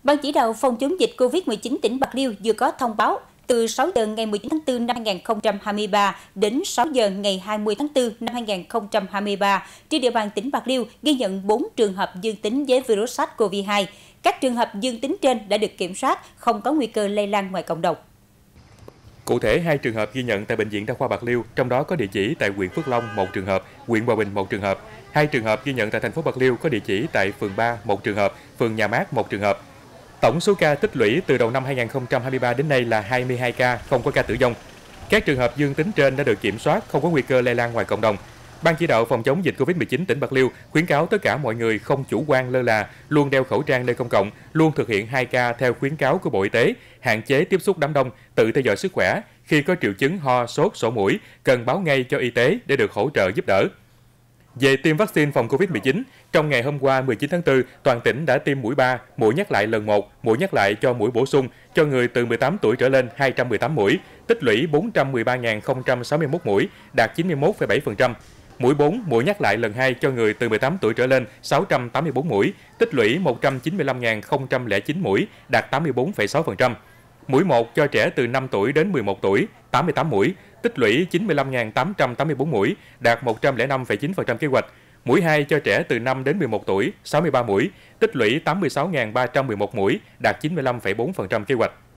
Ban chỉ đạo phòng chống dịch Covid-19 tỉnh Bạc Liêu vừa có thông báo từ 6 giờ ngày 19 tháng 4 năm 2023 đến 6 giờ ngày 20 tháng 4 năm 2023, trên địa bàn tỉnh Bạc Liêu ghi nhận 4 trường hợp dương tính với virus SARS-CoV-2. Các trường hợp dương tính trên đã được kiểm soát, không có nguy cơ lây lan ngoài cộng đồng. Cụ thể, 2 trường hợp ghi nhận tại Bệnh viện Đa khoa Bạc Liêu, trong đó có địa chỉ tại huyện Phước Long 1 trường hợp, huyện Hòa Bình 1 trường hợp. 2 trường hợp ghi nhận tại thành phố Bạc Liêu có địa chỉ tại phường 3 1 trường hợp, phường Nhà Mát 1 trường hợp. Tổng số ca tích lũy từ đầu năm 2023 đến nay là 22 ca, không có ca tử vong. Các trường hợp dương tính trên đã được kiểm soát, không có nguy cơ lây lan ngoài cộng đồng. Ban chỉ đạo phòng chống dịch Covid-19 tỉnh Bạc Liêu khuyến cáo tất cả mọi người không chủ quan lơ là, luôn đeo khẩu trang nơi công cộng, luôn thực hiện 2K theo khuyến cáo của Bộ Y tế, hạn chế tiếp xúc đám đông, tự theo dõi sức khỏe. Khi có triệu chứng ho, sốt, sổ mũi, cần báo ngay cho y tế để được hỗ trợ giúp đỡ. Về tiêm vaccine phòng Covid-19, trong ngày hôm qua 19 tháng 4, toàn tỉnh đã tiêm mũi 3, mũi nhắc lại lần 1, mũi nhắc lại cho mũi bổ sung cho người từ 18 tuổi trở lên 218 mũi, tích lũy 413.061 mũi, đạt 91,7%. Mũi 4, mũi nhắc lại lần 2 cho người từ 18 tuổi trở lên 684 mũi, tích lũy 195.009 mũi, đạt 84,6%. Mũi 1 cho trẻ từ 5 tuổi đến 11 tuổi, 88 mũi, tích lũy 95.884 mũi, đạt 105,9% kế hoạch. Mũi 2 cho trẻ từ 5 đến 11 tuổi, 63 mũi, tích lũy 86.311 mũi, đạt 95,4% kế hoạch.